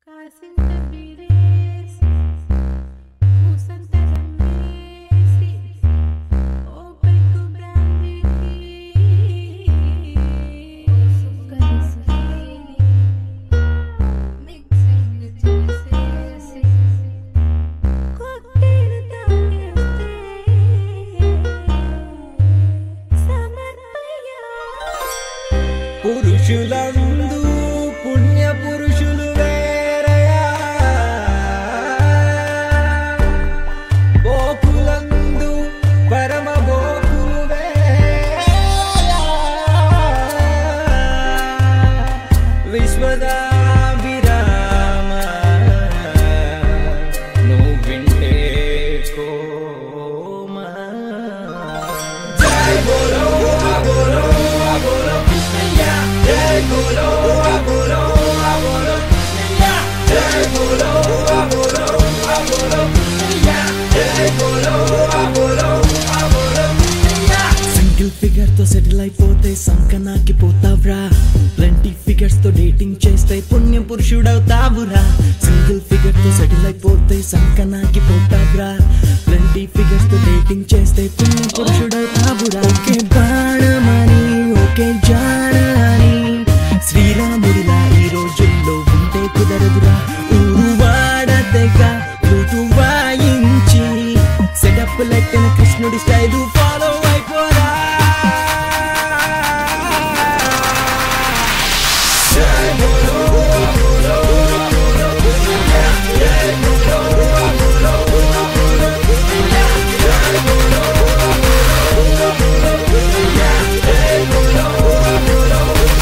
పురుషులందు పుణ్య పురుషులు వేరయా, బోకులందు పరమ బోకులు వేరయా, విశ్వదాభిరామ నువ్వింటే కోమా. జై బోలో బోలో బోలో కృష్ణయ్య, జై బోలో బోలో బోలో కృష్ణయ్య, జై బోలో బోలో బోలో కృష్ణయ్య, జై బోలో బోలో బోలో కృష్ణయ్య. సింగిల్ ఫిగర్ తో సెటిల్ అయిపోతే సంకనాకి పోతావ్రా, ప్lenty ఫిగర్స్ తో డేటింగ్ చేస్తే పుణ్య పురుషుడవుతావురా. సింగిల్ ఫిగర్ తో సెటిల్ అయిపోతే సంకనాకి పోతావ్రా, ప్lenty ఫిగర్స్ తో డేటింగ్ చేస్తే పుణ్య పురుషుడవుతావురా. ఓకే బాణమని ఓకే జానని శ్రీరాముడిలా ఈ రోజుల్లో ఉంటే కుదరదురా. ఊరు వాడతగా ఋతు వాయించి సెటప్ లెక్కన కృష్ణుడి స్టైలు ఫాలో అయిపోరా. జై బోలో బోలో బోలో కృష్ణయ్య, జై బోలో బోలో బోలో కృష్ణయ్య, జై బోలో బోలో బోలో కృష్ణయ్య, జై బోలో బోలో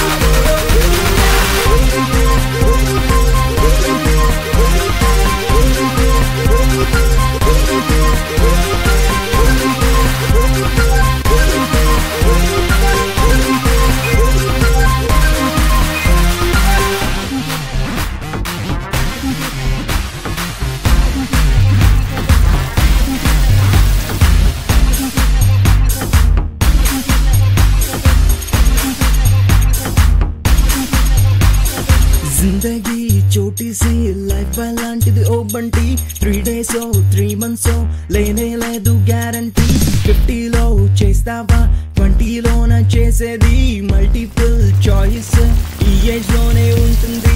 జిందగీ చోటీసి లైఫ్ అలాంటిది ఓ బంటి. 3 days 3 months లేనే లేదు గ్యారంటీ. 50లో చేస్తావా 20లోన చేసేది మల్టిపుల్ చాయిస్ ఈ ఏజ్ లోనే ఉంటుంది